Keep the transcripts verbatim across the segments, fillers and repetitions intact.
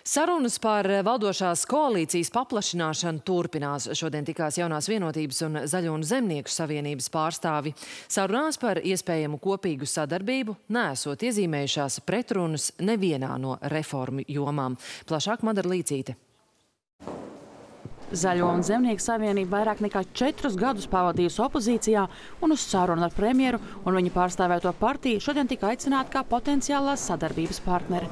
Sarunas par valdošās koalīcijas paplašināšanu turpinās. Šodien tikās Jaunās vienotības un Zaļo un Zemnieku savienības pārstāvi. Sarunās par iespējamu kopīgu sadarbību neesot iezīmējušās pretrunas nevienā no reformu jomām. Plašāk Madara Līcīte. Zaļo un Zemnieku savienība vairāk nekā četrus gadus pavadījusi opozīcijā un uz sarunu ar premjeru un viņa pārstāvēto partiju šodien tika aicināta kā potenciālās sadarbības partneri.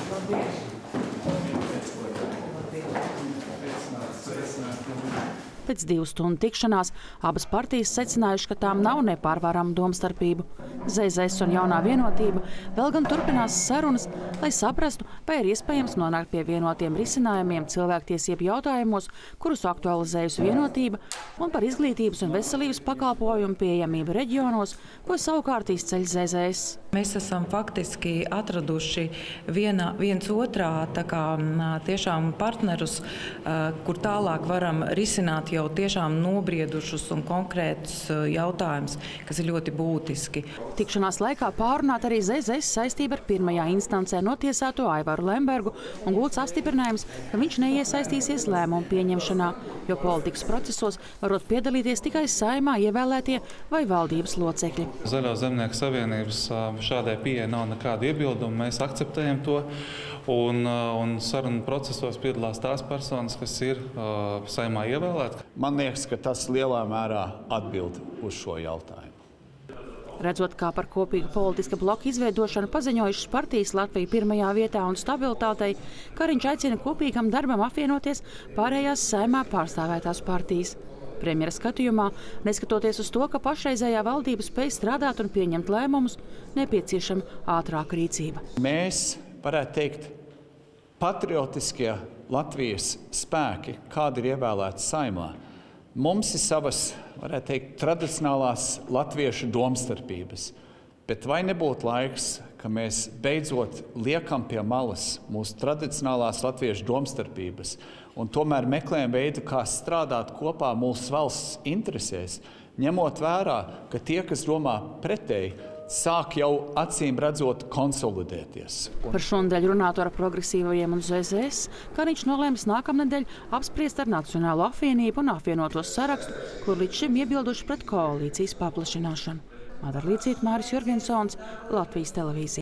Pēc divu stundu tikšanās abas partijas secinājuši, ka tām nav nepārvarama domstarpību. Z Z S un Jaunā vienotība vēl gan turpinās sarunas, lai saprastu, vai ir iespējams nonākt pie vienotiem risinājumiem cilvēktiesību jautājumos, kurus aktualizējusi vienotība, un par izglītības un veselības pakalpojumu pieejamību reģionos, ko savukārt izceļ Z Z S. Mēs esam faktiski atraduši viena, viens otrā tā kā, tiešām partnerus, kur tālāk varam risināt jau tiešām nobriedušus un konkrētus jautājumus, kas ir ļoti būtiski. Tikšanās laikā pārunāt arī Z Z S saistība ar pirmajā instancē notiesāto Aivaru Lembergu un gūts apstiprinājums, ka viņš neiesaistīsies lēmumu pieņemšanā, jo politikas procesos varot piedalīties tikai Saeimā ievēlētie vai valdības locekļi. Zaļo Zemnieku savienības šādai pieeja nav nekāda iebilduma, mēs akceptējam to. Un, un sarunu procesos piedalās tās personas, kas ir uh, Saeimā ievēlēti. Man liekas, ka tas lielā mērā atbild uz šo jautājumu. Redzot, kā par kopīgu politiska bloku izveidošanu paziņojušas partijas Latvija pirmajā vietā un stabilitātei, Kariņš aicina kopīgam darbam apvienoties pārējās Saeimā pārstāvētās partijas. Premjera skatījumā, neskatoties uz to, ka pašreizējā valdība spēj strādāt un pieņemt lēmumus, nepieciešama ātrāka rīcība. Mēs, varētu teikt, patriotiskie Latvijas spēki, kādi ir ievēlēti Saeimā, mums ir savas, varētu teikt, tradicionālās latviešu domstarpības. Bet vai nebūtu laiks, ka mēs beidzot liekam pie malas mūsu tradicionālās latviešu domstarpības un tomēr meklējam veidu, kā strādāt kopā mūsu valsts interesēs, ņemot vērā, ka tie, kas domā pretēji, sāk jau acīm redzot konsolidēties. Par šonadēļ runātu ar progresīvajiem un Z Z S, Kariņš nolēmis nākamnedēļ apspriest ar Nacionālo apvienību un apvienotos sarakstu, kur līdz šim iebilduši pret koalīcijas paplašināšanu. Madara Līcīte, Māris Jurgensons, Latvijas televīzija.